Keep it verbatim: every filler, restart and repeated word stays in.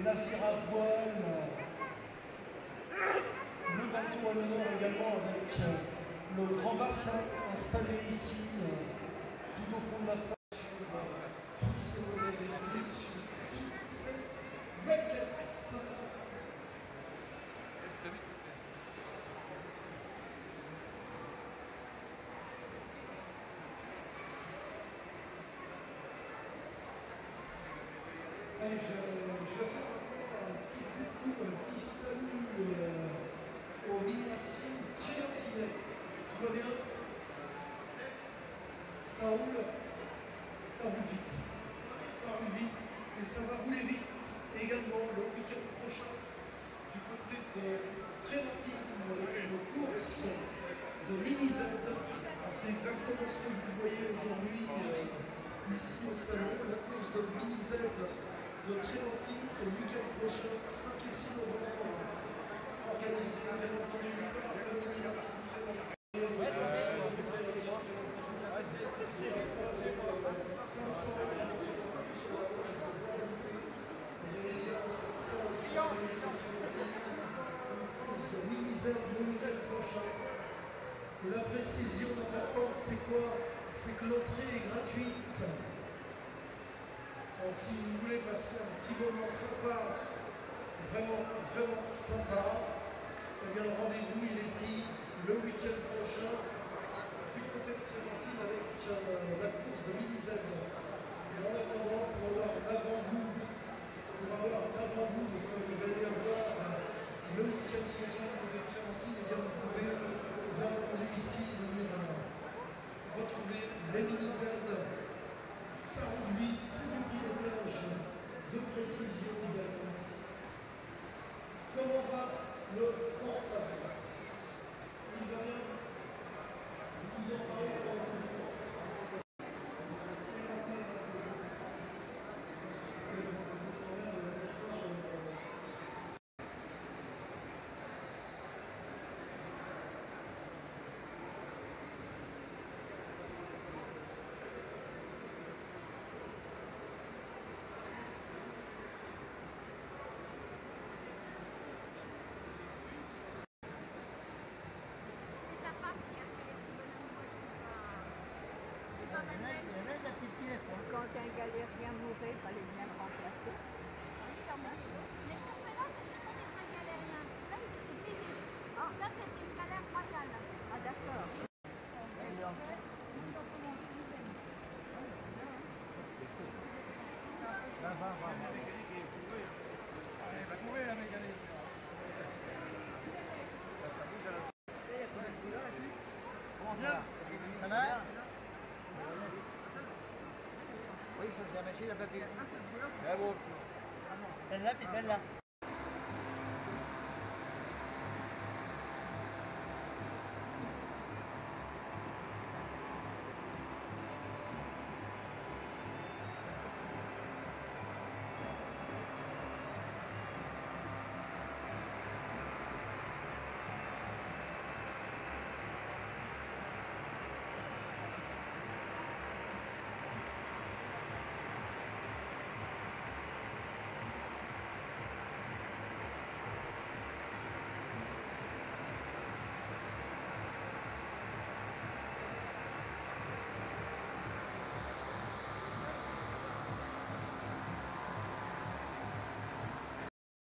navire à voile, le bateau à l'honneur également avec le grand bassin installé ici, tout au fond de la salle. Tous ces volets d'église, toutes ces maquettes. Et je, je vais faire un petit coucou, un petit salut euh, au mini-merci Triantinet. Tout va bien? Ça roule? Ça roule vite. Ça roule vite et ça va rouler vite également le week-end prochain du côté de Trémentine avec une course de mini-Z. C'est exactement ce que vous voyez aujourd'hui euh, ici au salon, la course de mini-Z de Trémentine, c'est le week-end prochain, cinq et six novembre, organisé bien entendu par le mini-merci Trémentine. cinq cents sur la cette séance sur la Trémentine, une course de mini-Z le week-end prochain. La précision importante, c'est quoi? C'est que l'entrée est gratuite. Alors si vous voulez passer un petit moment sympa, vraiment, vraiment sympa, eh bien le rendez-vous il est pris le week-end prochain du côté de Trémentine avec euh, la course de mini-Z. Et en attendant, pour avoir un avant-goût, pour avoir un avant-goût de ce que vous allez avoir euh, le week-end prochain du côté de Trémentine, eh bien vous pouvez bien entendu ici venir euh, retrouver les mini-Z. Ça roule vite, c'est du pilotage de précision également. Comment va le portable? Il va bien? Vous nous en parlez pendant toujours. Quand un galérien mourait, il fallait bien le remplacer. Oui, mais sur ceux-là, c'était pas des vrais galériens. Ceux-là, ils étaient payés. Ah. Ça, c'était une galère royale. Ah, d'accord. Va, va, va. Elle va courir, la mécanique. Comment ça va? Ça va? Oui, ça c'est la machine à papier. Ah, c'est bon. Celle-là, puis celle-là.